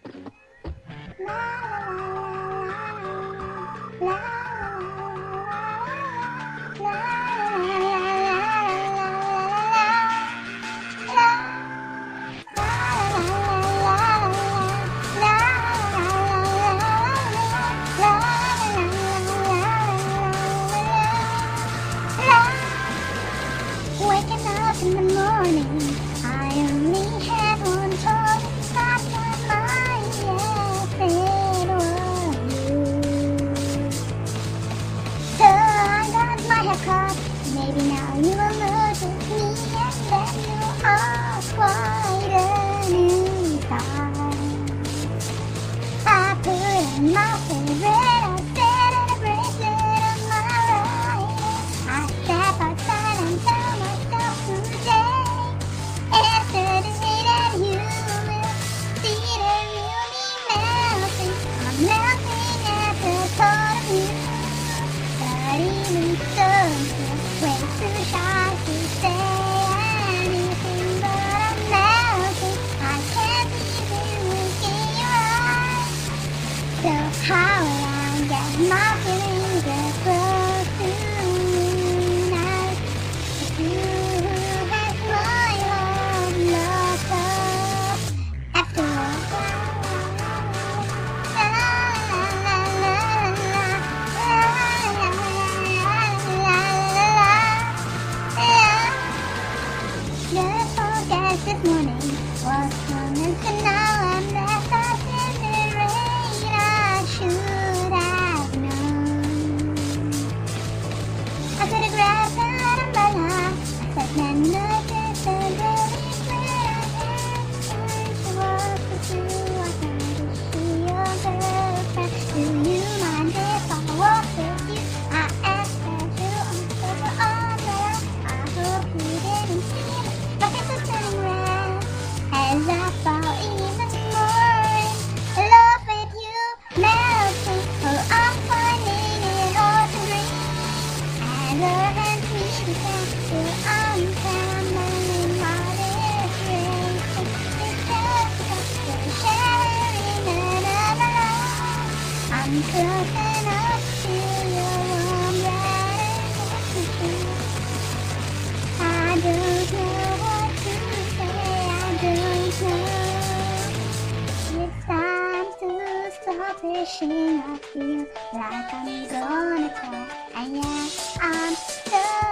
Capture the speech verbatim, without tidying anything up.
Waking up in the morning, I only had one thought inside my mind, yes, it was you. So I got my hair cut, maybe now you will notice me, and then you are quite a new style. I put on my favorite outfit and a bracelet on my right. I step outside and tell myself today is the day that you will see the real me melting. I'm melting at the thought of you. But even so, I'm way too shy to say anything. But I'm melting. I can't even look in your eyes. So how will I get my feelings that close to you now? If you have my love locked up after all. La la la la la la la la. The forecast this morning was coming, so now I'm left out in the rain. I should have known. I could have grabbed an umbrella. I said, man, look at the really clear. And she was the two. I tried to see your girlfriend. Do you mind if I walk with you? I asked her to answer the umbrella. I hope you didn't see me. My face was turning red as I fall even more in love with you, melting. Oh, I'm finding it hard to breathe. As our hands meet again, till I'm trembling, my lips racing. It's just because we're sharing another love. I'm close enough to your warm breath. I don't know what to say, I don't know. It's time to stop wishing. I feel like I'm gonna cry, and yeah, I'm so